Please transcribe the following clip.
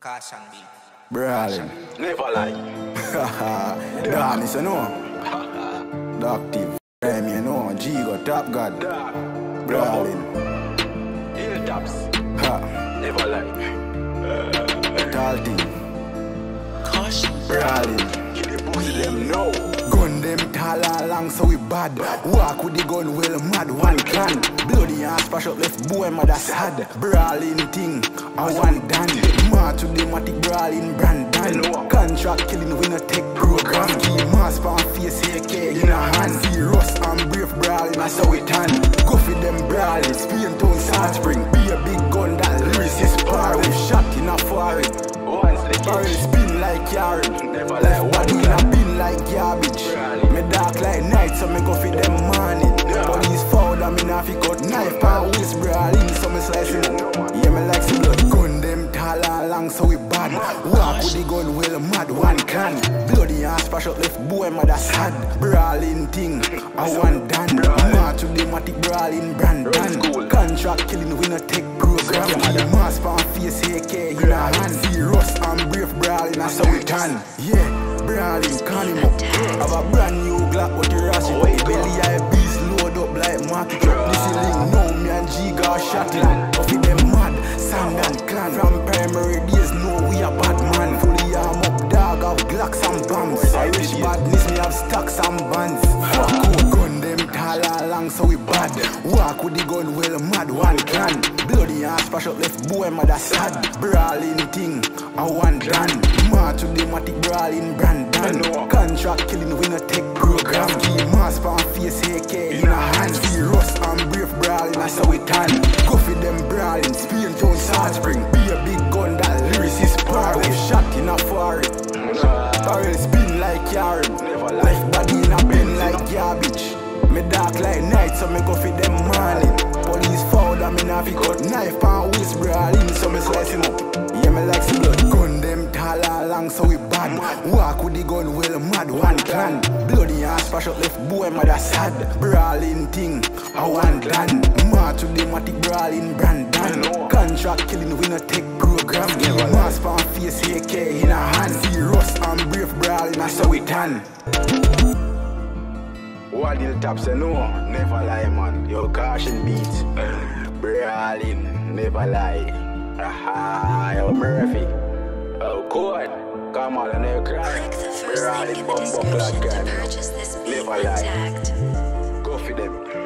Caution beat. Brawling. Never lie. Damn, you know. Doctive. Damn, you know. G got top god. Brawling. Hilltops. Ha. Never lie. Tall thing. Caution. Brawling. Keep the pussy them know. Gun them tall and long so we bad. Walk with the gun well mad one can. Bloody ass splash up left boy mother sad. Brawling thing, I want done. More to the matic brawling Brandon. Contract killing we no take program. Key mask on face AK in a hand. Serious and brave brawling that's how it turn. Go for them brawling, Spain town South Spring. Be a big gun that lyrics is sparring. Shot in a foreign. Barrel spin like yard. Never Left lie. body in a bin like garbage. Me dark like night, so me go fit them morning. Police found and me nah fi cut knife and waist brawling, so me slice him up. Yeah, me like some blood. Gun them tall and long, so we bad. Walk with the gun well mad one can. Bloody ass splash up left boy mother sad. Brawling thing, I want done. More to the matic brawling Brandon. Contract killing we no take program. The mask on face AK in a hand. Serious and brave brawling, that's how we turn. Yeah, brawling, call him up. Have a brand new Glock, what you rush it. Belly I beast load up like market truck. This is link, now me and G got shot in. Of it them mad, Sandon clan. From primary days, know we a bad man. Fully arm up, dog, have Glocks and bombs. I wish badness, me have stocks and bands. Fuck who gun them tall and long, so we bad. Walk with the gun well mad one can. Bloody ass splash up left boy mother sad. Brawling thing, I want done. More to the matic brawling Brandon. Contract killing we no take program. Key mask on face AK in a hand. Serious and brave brawling that's how we turn. Go for them brawling, Spain town South Spring. Be a big gun that lyrics is sparring. Shot in a foreign. Barrel spin like yard. Left body in a bin like garbage. Me dark like night, so me go for them morning. Police found and me nah fi cut knife and waist brawling, so me slice him up. Yeah, me like some blood. Gun them tall and long, so we bad. Walk with the gun well mad one can. Bloody ass splash up left boy mother sad. Brawling thing, I want done. More to the matic brawling Brandon. Contract killing we no take program. Mask on face AK in a hand. Serious and brave brawling, that's how we turn. What Hilltops say no, never lie man. Yo, caution beat. Brawling, never lie. Aha, yo, Murphy. Oh, good. Come on, and you cry. Click the first link Brawling, in the bumbo description clad to gun. purchase this beat Never lie. intact. Go for them.